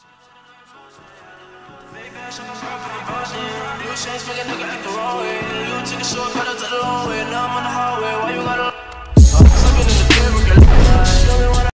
New chains make a nigga act the wrong way.